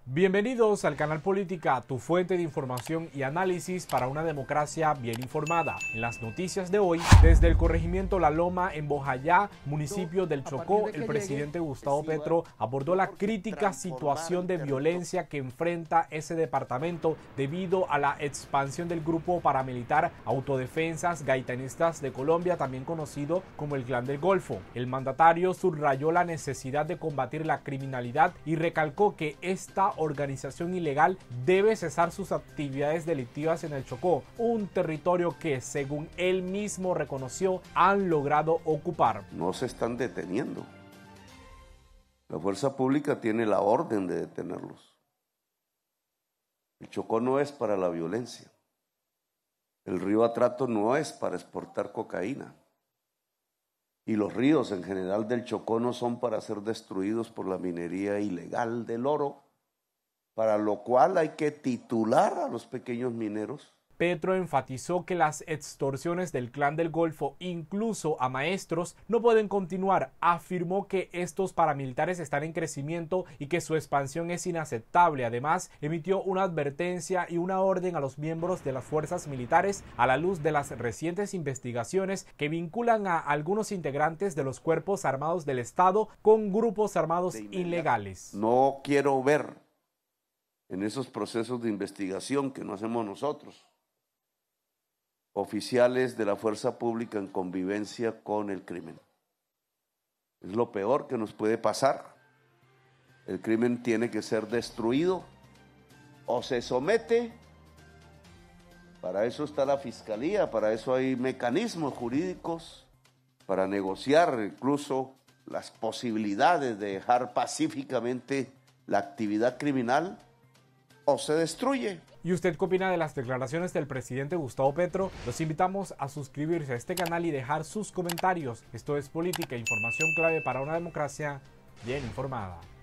Bienvenidos al canal Política, tu fuente de información y análisis para una democracia bien informada. En las noticias de hoy, desde el corregimiento La Loma en Bojayá, municipio del Chocó, el presidente Gustavo Petro abordó la crítica situación de violencia que enfrenta ese departamento debido a la expansión del grupo paramilitar Autodefensas Gaitanistas de Colombia, también conocido como el Clan del Golfo. El mandatario subrayó la necesidad de combatir la criminalidad y recalcó que esta organización ilegal debe cesar sus actividades delictivas en el Chocó, un territorio que, según él mismo reconoció, han logrado ocupar. No se están deteniendo. La fuerza pública tiene la orden de detenerlos. El Chocó no es para la violencia. El río Atrato no es para exportar cocaína. Y los ríos en general del Chocó no son para ser destruidos por la minería ilegal del oro, para lo cual hay que titular a los pequeños mineros. Petro enfatizó que las extorsiones del Clan del Golfo, incluso a maestros, no pueden continuar. Afirmó que estos paramilitares están en crecimiento y que su expansión es inaceptable. Además, emitió una advertencia y una orden a los miembros de las fuerzas militares a la luz de las recientes investigaciones que vinculan a algunos integrantes de los cuerpos armados del Estado con grupos armados ilegales. No quiero ver en esos procesos de investigación que no hacemos nosotros oficiales de la fuerza pública en convivencia con el crimen. Es lo peor que nos puede pasar. El crimen tiene que ser destruido o se somete. Para eso está la fiscalía, para eso hay mecanismos jurídicos para negociar incluso las posibilidades de dejar pacíficamente la actividad criminal o se destruye. ¿Y usted qué opina de las declaraciones del presidente Gustavo Petro? Los invitamos a suscribirse a este canal y dejar sus comentarios. Esto es Política, información clave para una democracia bien informada.